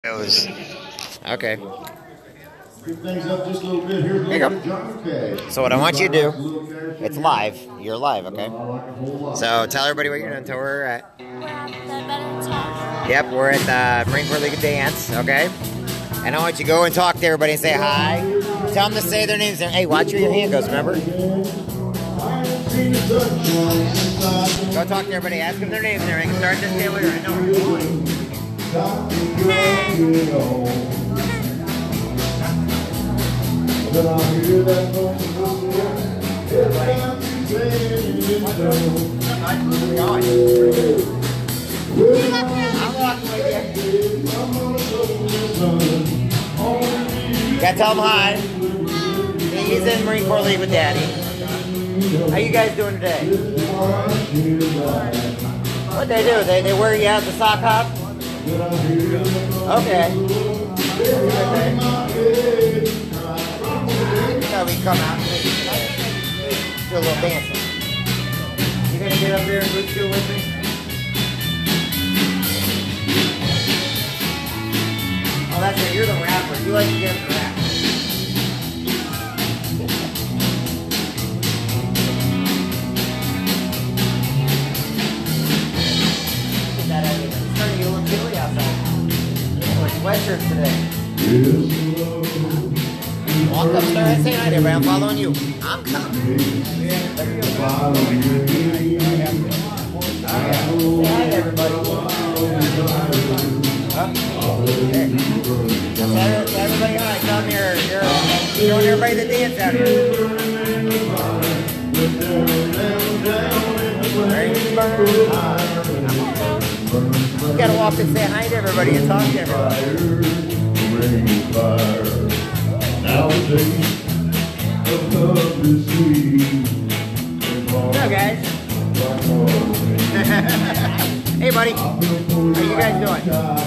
Okay. Pick things up just a little bit here. Here you go. So what I want you to do, it's live. You're live, okay? So tell everybody what you're doing. Tell where we're at. We're at the Veterans Hall. Yep, we're at the Marine Corps League of Dance, okay? And I want you to go and talk to everybody and say hi. Tell them to say their names. Hey, watch where your hand goes, remember? Go talk to everybody. Ask them their names and everything. Start this day later. I know. I'm walking with you. Gotta tell him hi. He's in Marine Corps League with Daddy. How you guys doing today? What'd they do? They wear you out the sock hop? Okay. So we come out and do a little dancing. You gonna get up there and group two with me? Oh, that's right. You're the rapper. You like to get the rap. Get that out of here. It's starting to get a little chilly outside. We're sweatshirts today. Walk up there and say hi to everybody. I'm following you. I'm coming. Say hi to everybody. Tell everybody hi. Tell them you're showing everybody the dance out here. You gotta walk and say hi to everybody and talk to everybody. What's up, guys? Hey, buddy. How you guys doing?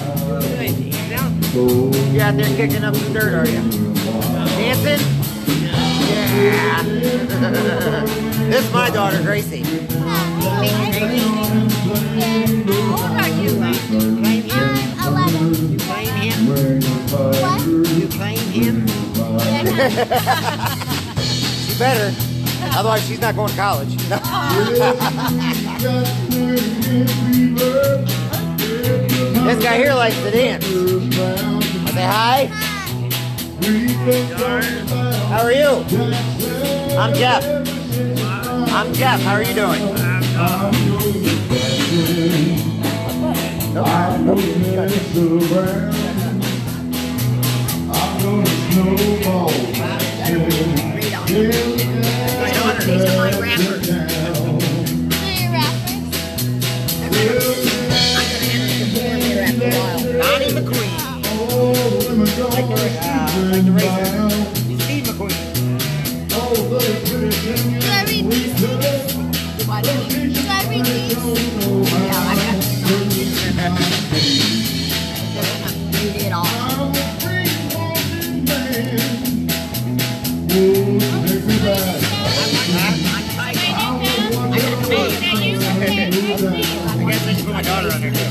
You out there kicking up some dirt, are you? Dancing? Yeah. This is my daughter, Gracie. How old are you? Claim him? 11. You claim him? What? You claim him? She better. Otherwise, she's not going to college. This guy here likes to dance. I say hi. How are you? I'm Jeff. I'm Jeff. How are you doing? These are my rappers. Are you rappers? Donnie McQueen. Like the racer. Steve McQueen. Do I read these? Do I read these? Yeah, I got to read it all. I guess I should put my daughter on there too.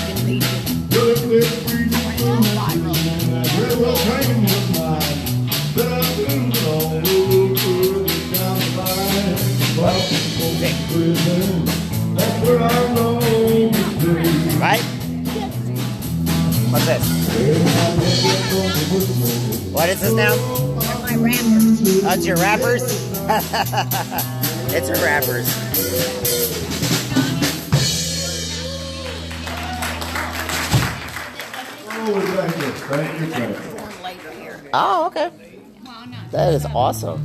Right? What's this? What is this now? They're my rappers. That's your rappers? It's her rappers. Oh, okay. That is awesome.